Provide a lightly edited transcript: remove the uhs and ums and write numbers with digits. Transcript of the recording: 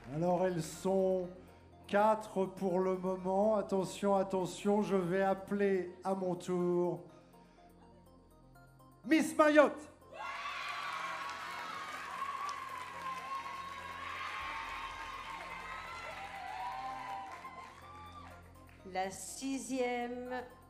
Alors elles sont 4 pour le moment. Attention, attention, je vais appeler à mon tour Miss Mayotte. La 6e